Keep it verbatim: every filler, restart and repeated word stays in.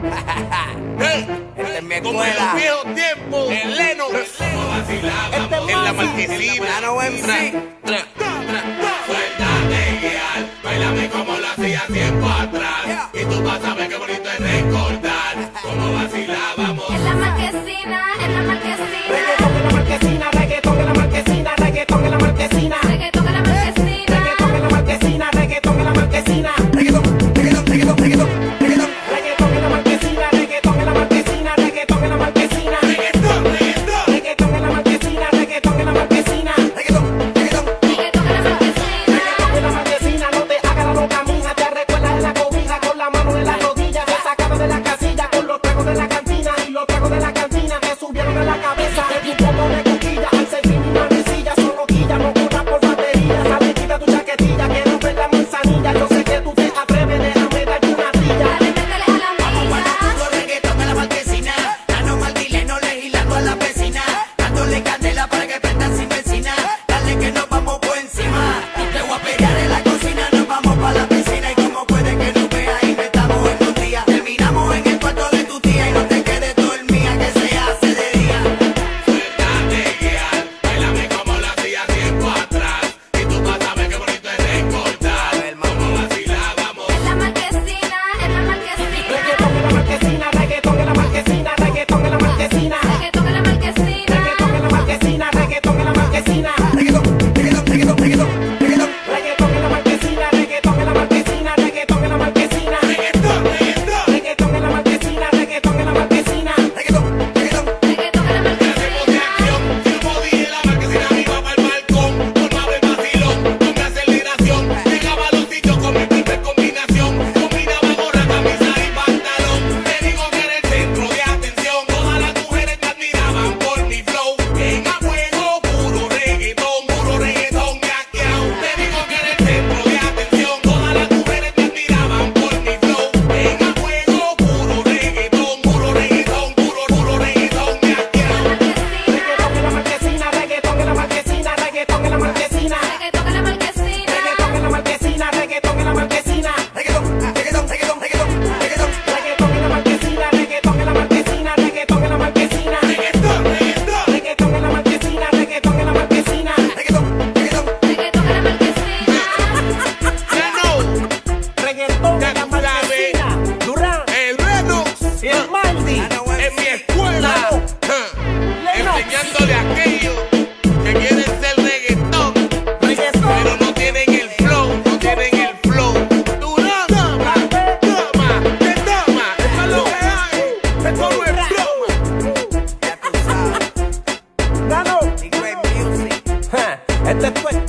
Este es mi Como en escuela. los viejos tiempos, el Leno. Este En la marquesina. Nano M C. Suéltate, guiar, bailame como lo hacía tiempo atrás. Y tú vas a ver qué bonito es recordar cómo vacilábamos. En la marquesina, en la marquesina. Reggaetón en la marquesina, reggaetón en la marquesina, reggaetón en la marquesina. Reggaetón en la marquesina. Reggaetón en la marquesina, reggaetón en la marquesina. Reggaetón, reggaetón, reggaetón, reggaetón, reggaetón. Reggaetón en la marquesina, reggaetón en la marquesina, reggaetón en la marquesina. Reggaetón, reggaetón. Reggaetón en la marquesina, reggaetón en la marquesina. Reggaetón, reggaetón. Reggaetón en la marquesina. Reggaetón en la marquesina, no te hagas la loca, mija. Te recuerdas de la cobija con la mano en la rodilla. Te sacaron de la casilla con los tragos de la cantina. Y los tragos de la cantina me subieron a la cabeza. Te di un poco de coquilla al servir mi manecilla. Son loquillas, no corras por batería. Sale, quita tu chaquetilla, quiero ver la manzanilla. Yo sé que tú te atreves, déjame darte una trilla. Dale, métele a la mía. Puro reggaetón en la marquesina. Nano Martileno legislando a la vecina. Dándole candela para que prendan sin benzina. Dale que nos vamos por encima. Te voy a pegar en la cocina. Nos vamos pa' la piscina. Y como puede que no veas y no estamos en dos días. Terminamos en el cuarto de tu tía. Y no te quedes dormida que se hace de día. Suéltate, guiar, bailame como lo hacía tiempo atrás. Y tú vas a ver qué bonito es recordar cómo vacilábamos. En la marquesina, en la marquesina. Reggaetón en la marquesina, reggaetón en la marquesina, reggaetón en la marquesina. Reggaetón en la marquesina. Reggaetón en la marquesina, reggaetón en la marquesina. Reggaetón, reggaetón, reggaetón, reggaetón, reggaetón. Reggaetón en la marquesina, reggaetón en la marquesina, reggaetón en la marquesina. Reggaetón, reggaetón. Reggaetón en la marquesina, reggaetón en la marquesina. Reggaetón, reggaetón. Reggaetón en la Hacemos de marquesina. acción, si no podía en la marquesina arriba para el balcón. Formaba el vacilón, con mi aceleración. Llegaba a los sitios con mi triple combinación. Combinaba gorra, camisa y pantalón. Te digo que era el centro de atención. Todas las mujeres me admiraban por mi flow. En a fuego, puro reggaetón, puro reggaetón yaqueao. Te digo que era el centro de atención. Todas las mujeres me admiraban por mi flow. En a fuego, puro reggaetón, puro reggaetón, puro, puro reggaetón yaqueao. Reggaetón en la marquesina, reggaetón en la marquesina, reggaetón en la marquesina. Reggaetón en la marquesina. Reggaetón en la marquesina, reggaetón en la marquesina. Reggaetón, reggaetón, reggaetón, reggaetón, reggaetón. Reggaetón en la marquesina, reggaetón en la marquesina, reggaetón en la marquesina. Reggaetón, reggaetón. Reggaetón en la marquesina, reggaetón en la marquesina. Reggaetón, reggaetón. Reggaetón en la marquesina. Leno, Reggaetón Ya en la tú sabes. marquesina. Durán el Leno, y el Maldi. Nano M en mi C. escuela, ja, enseñándole a aquellos que quieren ser reggaetón, Reggaetón. pero no tienen el flow, no tienen el flow. Durán, toma, toma, que toma, eso es lo que hay, esto no es broma. Ya tú sabes. Nano. Y Great Music. Ja, Esta es tu